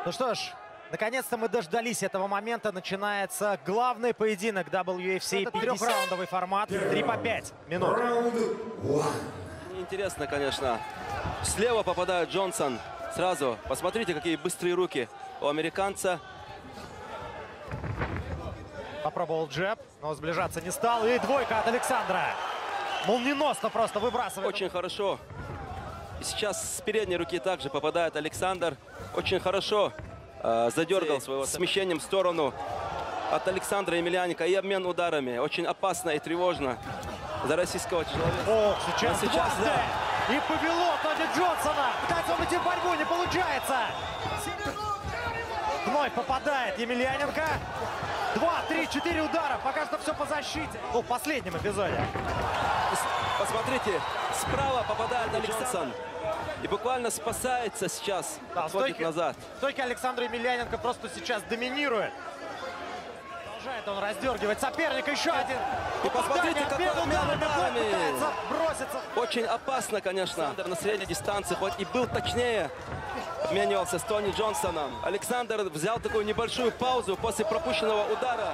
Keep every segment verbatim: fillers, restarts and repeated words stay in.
Ну что ж, наконец-то мы дождались этого момента. Начинается главный поединок дабл ю эф си. Это трехраундовый формат. три по пять минут. Интересно, конечно. Слева попадает Джонсон. Сразу. Посмотрите, какие быстрые руки у американца. Попробовал джеб, но сближаться не стал. И двойка от Александра. Молниеносно просто выбрасывает. Очень хорошо. И сейчас с передней руки также попадает Александр. Очень хорошо э, задергал своего смещением в сторону от Александра Емельяненко. И обмен ударами. Очень опасно и тревожно за российского человека. О, сейчас, а сейчас да. И повело Тони Джонсона. Пытается он идти в борьбу, не получается. Вновь попадает Емельяненко. Два, три, четыре удара. Пока что все по защите. Ну, в последнем эпизоде. Посмотрите, справа попадает Александр. И буквально спасается сейчас. Да, отходит стойки, назад. Стойки Александра Емельяненко просто сейчас доминирует. Продолжает он раздергивать соперника. Еще один. И посмотрите, какой обмен ударами. Пытается броситься. Очень опасно, конечно. Александр на средней дистанции, хоть и был точнее, обменивался с Тони Джонсоном. Александр взял такую небольшую паузу после пропущенного удара.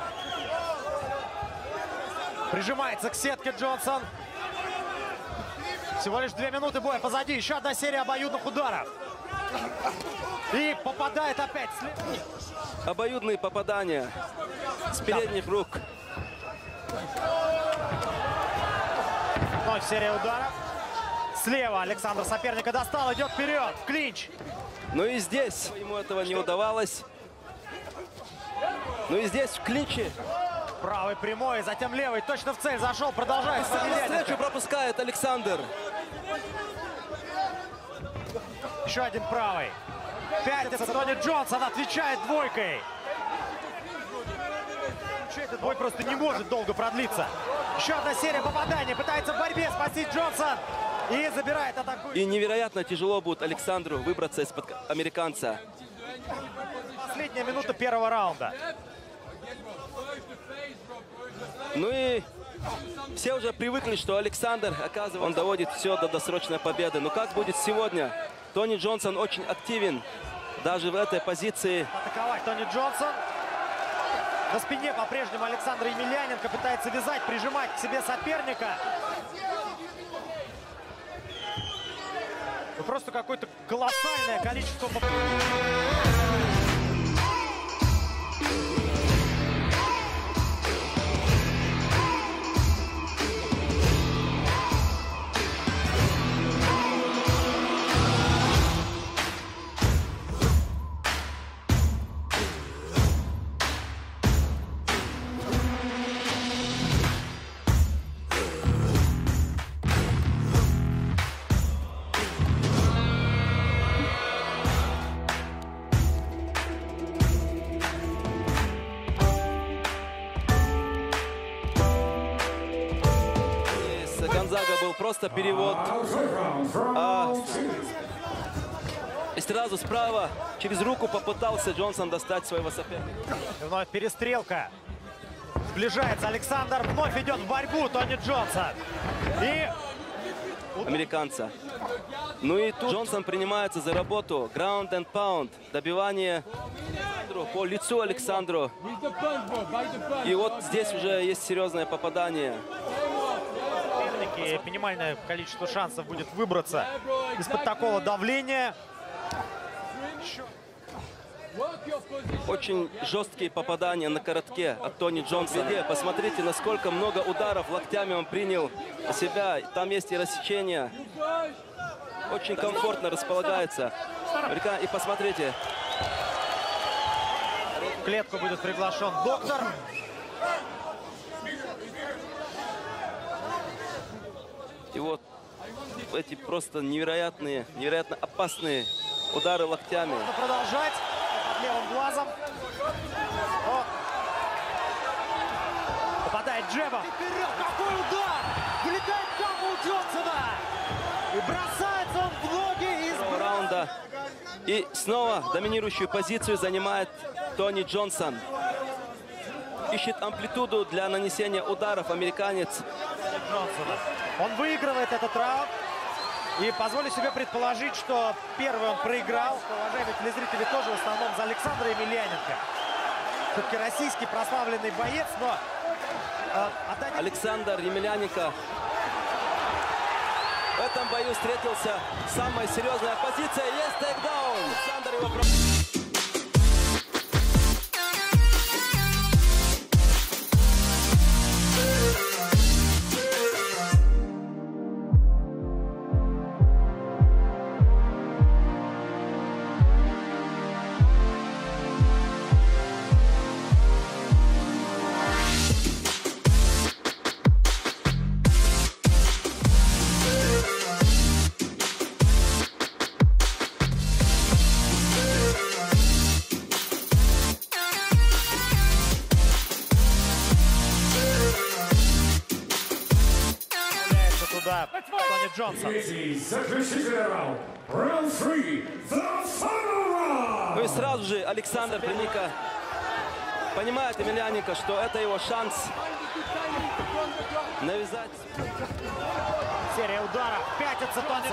Прижимается к сетке Джонсон. Всего лишь две минуты боя позади. Еще одна серия обоюдных ударов. И попадает опять. Обоюдные попадания с передних рук. Вновь серия ударов. Слева Александр соперника достал. Идет вперед. В клинч. Ну и здесь ему этого не удавалось. Ну и здесь в клинче. Правый прямой, затем левый. Точно в цель зашел. Продолжает. Встречу пропускает Александр. Еще один правый. Пятится Тони Джонсон. Отвечает двойкой. Этот бой просто не может долго продлиться. Еще одна серия попаданий. Пытается в борьбе спасти Джонсон. И забирает атаку. И невероятно тяжело будет Александру выбраться из-под американца. Последняя минута первого раунда. Ну и все уже привыкли, что Александр, оказывается, он доводит все до досрочной победы. Но как будет сегодня? Тони Джонсон очень активен. Даже в этой позиции. Атаковать Тони Джонсон. На спине по-прежнему Александр Емельяненко пытается вязать, прижимать к себе соперника. Ну, просто какое-то колоссальное количество... Гонзага был просто перевод. А, и сразу справа через руку попытался Джонсон достать своего соперника. И вновь перестрелка. Сближается Александр. Вновь идет в борьбу Тони Джонсон. И... Американца. Ну и тут Джонсон принимается за работу. Ground and pound. Добивание по лицу Александру. И вот здесь уже есть серьезное попадание. Минимальное количество шансов будет выбраться из-под такого давления. Очень жесткие попадания на коротке от Тони Джонсона. Посмотрите, насколько много ударов локтями он принял на себя. Там есть и рассечения. Очень комфортно располагается. И посмотрите. В клетку будет приглашен доктор. И вот эти просто невероятные, невероятно опасные удары локтями. Можно продолжать под левым глазом. О. Попадает джебом. Вперед! Какой удар! Вылетает каму у Джонсона! И бросается он в ноги из раунда. И снова доминирующую позицию занимает Тони Джонсон. Ищет амплитуду для нанесения ударов американец. Джонсона. Он выигрывает этот раунд. И позволю себе предположить, что первый он проиграл. Уважаемые телезрители, тоже в основном за Александра Емельяненко. Все-таки российский прославленный боец, но... Э, отдать... Александр Емельяненко в этом бою встретился. Самая серьезная позиция. Есть тейкдаун. Александр его... Туда Тони Джонсон. Ну и сразу же Александр Приника понимает Емельяненко, что это его шанс навязать. Серия ударов. Пятится Тони.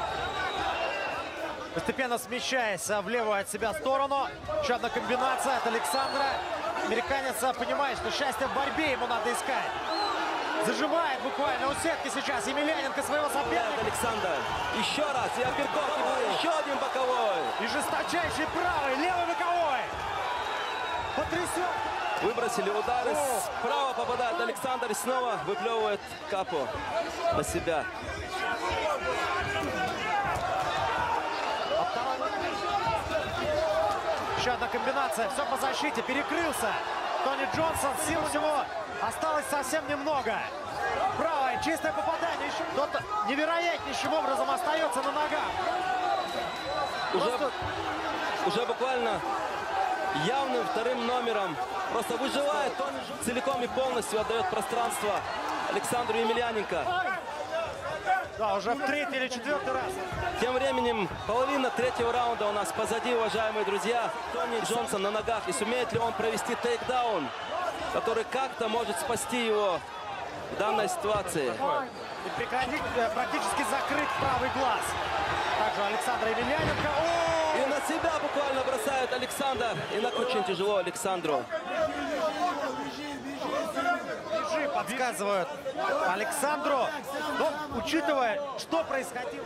Постепенно смещаясь в левую от себя сторону. Еще одна комбинация от Александра. Американец понимает, что счастье в борьбе ему надо искать. Зажимает буквально у сетки сейчас Емельяненко своего соперника. Александр. Еще раз. И апперкот. Еще один боковой. И жесточайший правый, левый боковой. Потрясет. Выбросили удары. О. Справа попадает Александр и снова выплевывает капу на себя. Еще одна комбинация. Все по защите. Перекрылся. Тони Джонсон. Сил всего осталось совсем немного. Правое, чистое попадание. Еще кто-то невероятнейшим образом остается на ногах. Уже, Просто... уже буквально явным вторым номером. Просто выживает. Тони целиком и полностью отдает пространство Александру Емельяненко. Да, уже в третий или четвертый раз. Тем временем половина третьего раунда у нас позади, уважаемые друзья. Тони Джонсон на ногах. И сумеет ли он провести тейкдаун, который как-то может спасти его в данной ситуации. И прекратить, практически закрыть правый глаз. Также Александр Емельяненко. О! И на себя буквально бросает Александр. И на очень тяжело Александру. Бежи, подсказывают Александру. Но, учитывая, что происходило.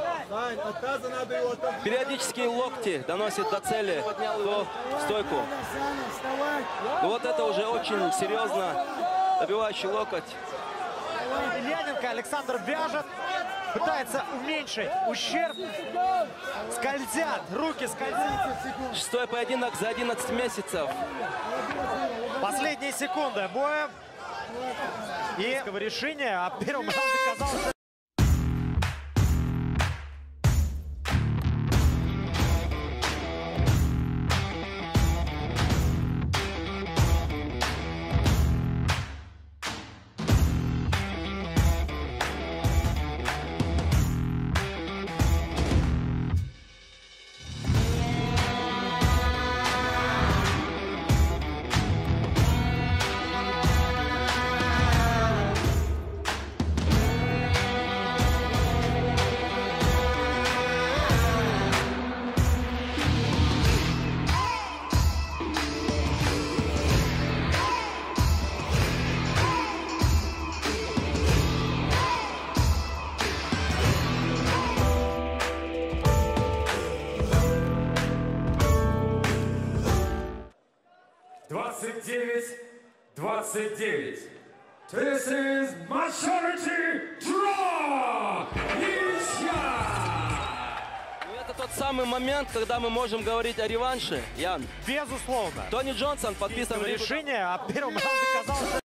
Периодически локти доносит до цели. Поднял его в стойку. И вот это уже очень серьезно. Добивающий локоть. Емельяненко Александр вяжет. Пытается уменьшить ущерб. Скользят, руки скользят. Шестой поединок за одиннадцать месяцев. Последние секунды боя. И решение, а в первом раунде казалось, что... двадцать девять двадцать девять. This is majority draw! Это тот самый момент, когда мы можем говорить о реванше, Ян. Безусловно. Тони Джонсон подписан решение, а в первом раунде казалось, что...